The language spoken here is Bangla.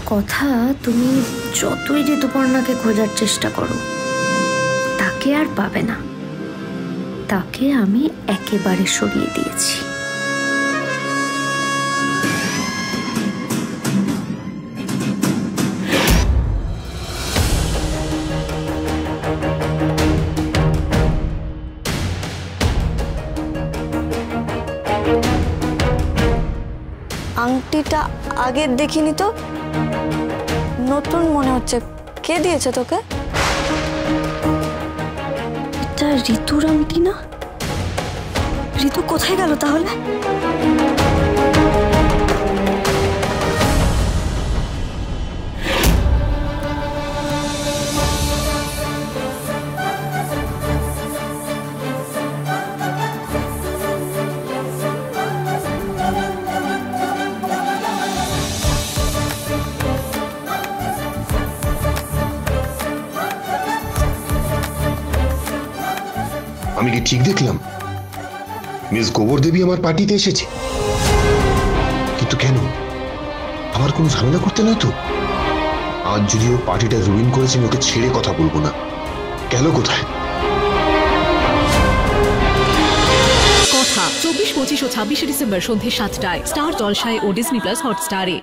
কথা, তুমি যতই ঋতুপর্ণাকে খোঁজার চেষ্টা করো তাকে আর পাবে না। তাকে আমি একেবারে সরিয়ে দিয়েছি। আংটিটা আগে দেখিনি তো, নতুন মনে হচ্ছে। কে দিয়েছে তোকে? এটা ঋতুর আংটি না? ঋতু কোথায় গেল তাহলে? আমি কি ঠিক দেখলাম? মিস গোবর দেবী আমার পার্টিতে এসেছে, কিন্তু কেন? আমার কোনো ঝামেলা করতে নয় তো? আজ যদি ও পার্টিটা রুইন করেছে, আমি ওকে ছেড়ে কথা বলবো না। গেল কোথায়? কথা 24, 25 ও 26 ডিসেম্বর সন্ধ্যে 7টায় স্টার জলসায় ও ডিজনি প্লাস হটস্টারে।